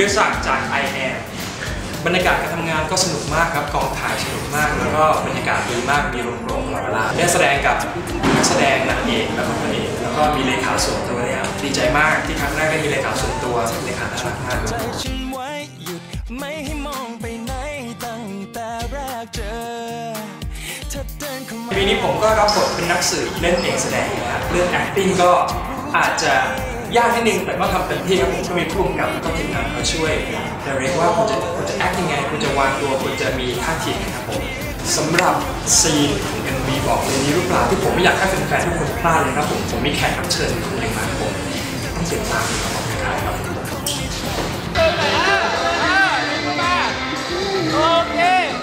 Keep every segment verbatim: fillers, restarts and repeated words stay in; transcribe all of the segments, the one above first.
รศักดิ์จาก ไอ แอม บรรยากาศการทำงานก็สนุกมากครับกองถ่ายสนุกมากแล้วก็บรรยากาศดีมากมีลมโปร่งตลอดเวลาได้แสดงกับนักแสดงนางเอกแล้วก็พระเอกแล้วก็มีเลขาส่วนตัวเนี่ยดีใจมากที่ครั้งแรกได้มีเลขาส่วนตัวเลขาน่ารักมากปีนี้ผมก็รับบทเป็นนักสืบเล่นเองแสดงนะครับเรื่อง acting ก็อาจจะยากนิดนึงแต่ก็ทำเต็มที่ครับผมก็มีผู้กำกับก็ทีมงานมาช่วยแต่เรียกว่าคุณจะคุณจะ act ยังไงคุณจะวางตัวคุณจะมีท่าทีนะครับผมสำหรับซีนของ เอ็ม วี บอกเลยนี้หรือเปล่าที่ผมไม่อยากให้แฟนๆทุกคนพลาดเลยครับผมผมมีแขกรับเชิญคนหนึ่งมาครับผมต้องติดตามครับผมนะครับโอเค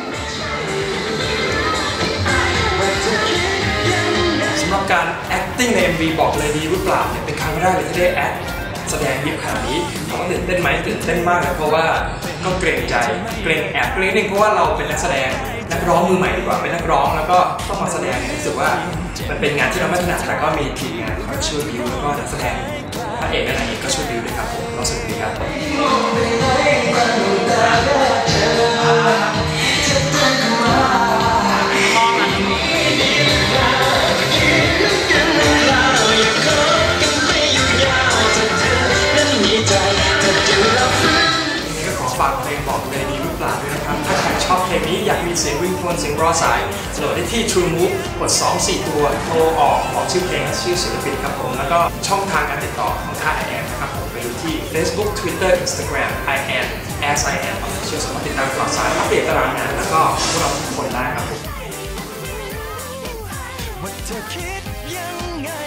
สำหรับการ acting ใน เอ็ม วี บอกเลยดีหรือเปล่าเนี่ยเป็นครั้งแรกเลยที่ได้ act แสดงยิบขนาดนี้ถามว่าตื่นเต้นไหมตื่นเต้นมากเลยเพราะว่าก็เกรงใจเกรงแอบเกรงนิดนึงเพราะว่าเราเป็นนักแสดงนักร้องมือใหม่ดีกว่าเป็นนักร้องแล้วก็ต้องมาแสดงเนี่ยรู้สึกว่ามันเป็นงานที่เราไม่ถนัดแต่ก็มีทีมงานคอยช่วยบิวแล้วก็นักแสดงพระเอกและนางเอกก็ช่วยบิวด้วยครับผมเราสนุกดีครับฝากเพลงบอกเลยดีหรือเปล่าด้วยนะครับถ้าใครชอบเพลงนี้อยากมีเสียงวิ่งทวนเสียงรอสายโหลดได้ที่ True Move กด สอง สี่ ตัวโทรออกบอกชื่อเพลงและชื่อศิลปินครับผมแล้วก็ช่องทางการติดต่อของค่าย ไอ แอม นะครับผมไปดูที่ Facebook Twitter Instagram ไอ แอม แอส ไอ แอม Official สามารถติดตามข่าวสารอัปเดตตารางงานแล้วก็พวกเราทุกคนได้ครับผม